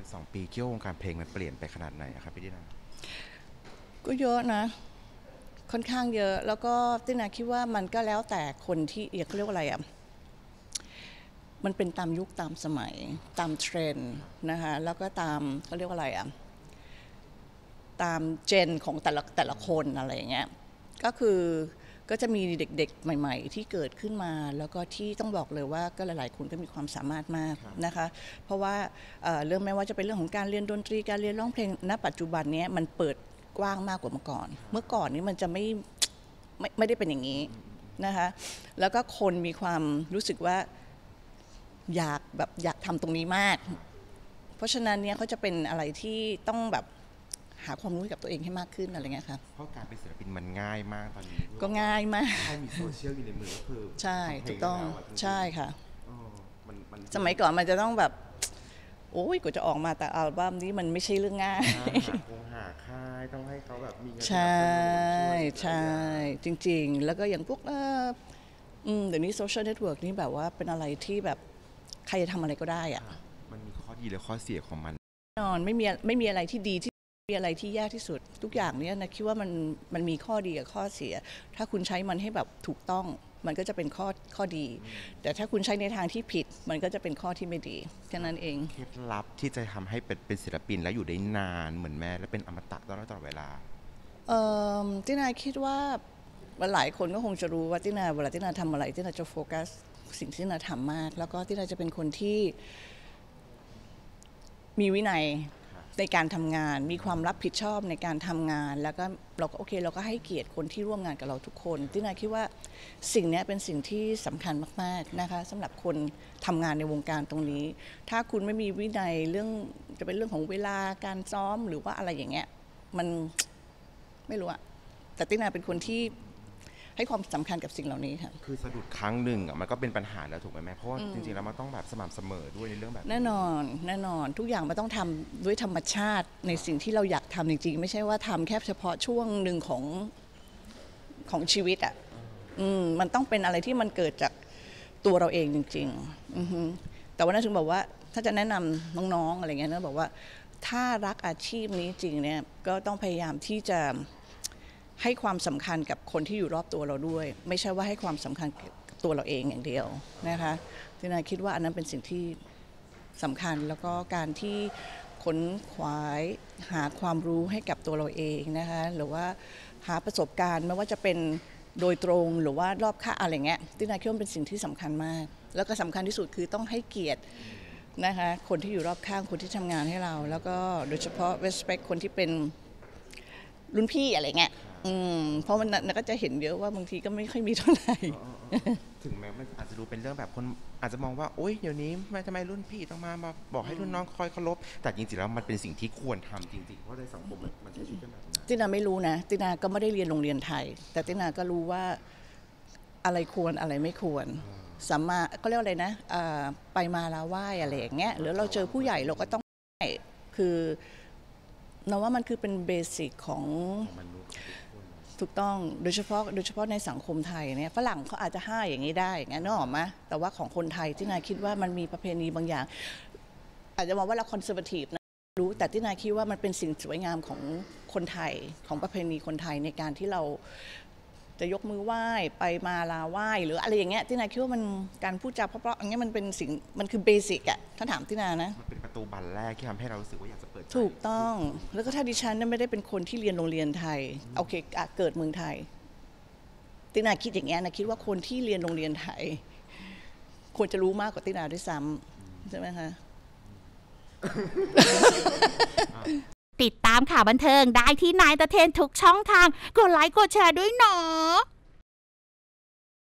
2 ปีเกี่ยววงการเพลงมันเปลี่ยนไปขนาดไหนครับพี่ตินาก็เยอะนะค่อนข้างเยอะแล้วก็ตินาคิดว่ามันก็แล้วแต่คนที่เขาเรียกว่าอะไรอ่ะมันเป็นตามยุคตามสมัยตามเทรนด์นะคะแล้วก็ตามเขาเรียกว่าอะไรอ่ะตามเจนของแต่ละคนอะไรอย่างเงี้ยก็คือก็จะมีเด็กๆใหม่ๆที่เกิดขึ้นมาแล้วก็ที่ต้องบอกเลยว่าก็หลายๆคนก็มีความสามารถมากนะคะเพราะว่าเรื่องไม่ว่าจะเป็นเรื่องของการเรียนดนตรีการเรียนร้องเพลงณปัจจุบันนี้มันเปิดกว้างมากกว่าเมื่อก่อนนี้มันจะไม่ได้เป็นอย่างนี้นะคะแล้วก็คนมีความรู้สึกว่าอยากทำตรงนี้มากเพราะฉะนั้นเนี่ยเขาจะเป็นอะไรที่ต้องแบบหาความรู้กับตัวเองให้มากขึ้นอะไรเงี้ยครับเพราะการเป็นศิลปินมันง่ายมากตอนนี้ก็ง่ายมากแค่มีโซเชียลอยู่ในมือก็คือใช่ถูกต้องใช่ค่ะสมัยก่อนมันจะต้องแบบโอ้ยกูจะออกมาแต่อัลบั้มนี้มันไม่ใช่เรื่องง่ายหาค่ายต้องให้เขาแบบมีเงินใช่จริงๆแล้วก็อย่างพวกเดี๋ยวนี้โซเชียลเน็ตเวิร์กนี่แบบว่าเป็นอะไรที่แบบใครจะทำอะไรก็ได้อะมันมีข้อดีและข้อเสียของมันแน่นอนไม่มีอะไรที่ดีที่มีอะไรที่แย่ที่สุดทุกอย่างเนี้ยนะคิดว่ามันมีข้อดีกับข้อเสียถ้าคุณใช้มันให้แบบถูกต้องมันก็จะเป็นข้อดีแต่ถ้าคุณใช้ในทางที่ผิดมันก็จะเป็นข้อที่ไม่ดีแค่นั้นเองเคล็ดลับที่จะทำให้เป็นศิลปินแล้วอยู่ได้นานเหมือนแม่และเป็นอมตะตลอดเวลาตินาคิดว่าหลายคนก็คงจะรู้ว่าตินาเวลาตินาทำอะไรตินาจะโฟกัสสิ่งที่ตินาทำมากแล้วก็ตินาจะเป็นคนที่มีวินัยในการทำงานมีความรับผิดชอบในการทำงานแล้วก็เราก็โอเคเราก็ให้เกียรติคนที่ร่วมงานกับเราทุกคนตินาคิดว่าสิ่งนี้เป็นสิ่งที่สำคัญมากๆนะคะสำหรับคนทำงานในวงการตรงนี้ถ้าคุณไม่มีวินัยเรื่องจะเป็นเรื่องของเวลาการซ้อมหรือว่าอะไรอย่างเงี้ยมันไม่รู้อะแต่ตินาเป็นคนที่ให้ความสำคัญกับสิ่งเหล่านี้ค่ะคือสะดุดครั้งหนึ่งมันก็เป็นปัญหาแล้วถูกไหมแม่เพราะว่าจริงๆแล้วมันต้องแบบสม่ำเสมอด้วยในเรื่องแบบแน่นอนทุกอย่างมันต้องทำด้วยธรรมชาติในสิ่งที่เราอยากทำจริงๆไม่ใช่ว่าทำแค่เฉพาะช่วงหนึ่งของชีวิตอ่ะมันต้องเป็นอะไรที่มันเกิดจากตัวเราเองจริงๆแต่ว่าน่าถึงบอกว่าถ้าจะแนะนำน้องๆอะไรเงี้ยนะบอกว่าถ้ารักอาชีพนี้จริงเนี่ยก็ต้องพยายามที่จะให้ความสำคัญกับคนที่อยู่รอบตัวเราด้วยไม่ใช่ว่าให้ความสำคัญกับตัวเราเองอย่างเดียวนะคะตินาคิดว่าอันนั้นเป็นสิ่งที่สำคัญแล้วก็การที่ค้นคว้าหาความรู้ให้กับตัวเราเองนะคะหรือว่าหาประสบการณ์ไม่ว่าจะเป็นโดยตรงหรือว่ารอบข้างอะไรเงี้ยตินาคิดว่าเป็นสิ่งที่สำคัญมากแล้วก็สำคัญที่สุดคือต้องให้เกียรตินะคะคนที่อยู่รอบข้างคนที่ทำงานให้เราแล้วก็โดยเฉพาะ respect คนที่เป็นรุ่นพี่อะไรเงี้ยเพราะมันก็จะเห็นเยอะว่าบางทีก็ไม่ค่อยมีเท่าไหร่ถึงแม้มันอาจจะดูเป็นเรื่องแบบคนอาจจะมองว่าโอ๊ยเดี๋ยวนี้ทำไมรุ่นพี่ต้องมาบอกให้รุ่นน้องคอยเคารพแต่จริงๆแล้วมันเป็นสิ่งที่ควรทำจริงๆเพราะในสังคมมันใช้ชีวิตกันแบบนั้นตินาไม่รู้นะตินาก็ไม่ได้เรียนโรงเรียนไทยแต่ตินาก็รู้ว่าอะไรควรอะไรไม่ควรสัมมาก็เรียกอะไรนะไปมาลาไหว้อะไรอย่างเงี้ยหรือเราเจอผู้ใหญ่เราก็ต้องคือเราว่ามันคือเป็นเบสิกของถูกต้องโดยเฉพาะในสังคมไทยเนี่ยฝรั่งเขาอาจจะให้อย่างนี้ได้อย่างนั้นนึกออกไหมแต่ว่าของคนไทยที่นายคิดว่ามันมีประเพณีบางอย่างอาจจะมองว่าเราคอนเซอร์เวทีฟนะรู้แต่ที่นายคิดว่ามันเป็นสิ่งสวยงามของคนไทยของประเพณีคนไทยในการที่เราจะยกมือไหว้ไปมาลาไหว้หรืออะไรอย่างเงี้ยที่นายคิดว่ามันการพูดจาเพราะๆอย่างเงี้ยมันเป็นสิ่งมันคือเบสิกอะถ้าถามที่นานะมันเป็นประตูบานแรกที่ทำให้เรารู้สึกว่าอยากจะเปิดถูกต้องแล้วก็ถ้าดิฉันไม่ได้เป็นคนที่เรียนโรงเรียนไทยโอเคเกิดเมืองไทยตินาคิดอย่างเงี้ยนะคิดว่าคนที่เรียนโรงเรียนไทยควรจะรู้มากกว่าตินาด้วยซ้ำใช่ไหมคะติดตามข่าวบันเทิงได้ที่นายตะเทนทุกช่องทางกดไลค์กดแชร์ด้วยเนาะ